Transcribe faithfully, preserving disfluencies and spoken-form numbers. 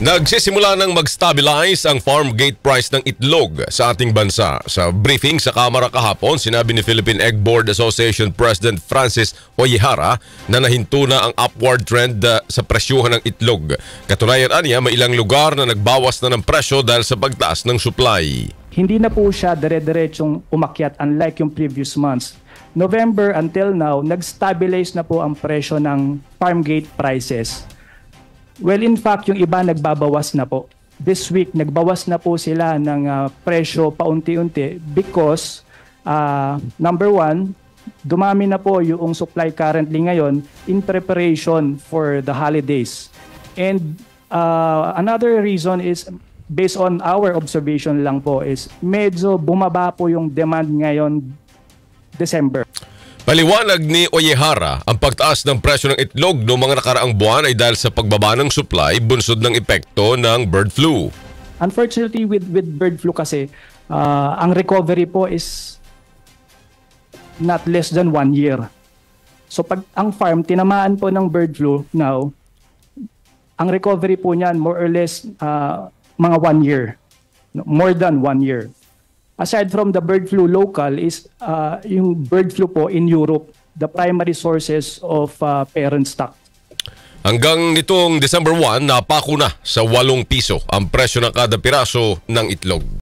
Nagsisimula ng mag-stabilize ang farm gate price ng itlog sa ating bansa. Sa briefing sa Kamara kahapon, sinabi ni Philippine Egg Board Association President Francis Oyehara na nahinto na ang upward trend uh, sa presyuhan ng itlog. Katunayan niya, may ilang lugar na nagbawas na ng presyo dahil sa pagtaas ng supply. Hindi na po siya dire-diretsong umakyat unlike yung previous months. November until now, nag-stabilize na po ang presyo ng farm gate prices. Well, in fact, yung iba nagbabawas na po. This week, nagbawas na po sila ng uh, presyo paunti-unti because, uh, number one, dumami na po yung supply currently ngayon in preparation for the holidays. And uh, another reason is, based on our observation lang po, is medyo bumaba po yung demand ngayon December. Paliwanag ni Oyehara, ang pagtaas ng presyo ng itlog noong mga nakaraang buwan ay dahil sa pagbaba ng supply bunsod ng epekto ng bird flu. Unfortunately, with with bird flu kasi, uh, ang recovery po is not less than one year. So pag ang farm tinamaan po ng bird flu now, ang recovery po niyan more or less uh, mga one year. More than one year. Aside from the bird flu local is uh, yung bird flu po in Europe, the primary sources of uh, parent stock. Hanggang nitong December first, napako na sa walong piso ang presyo ng kada piraso ng itlog.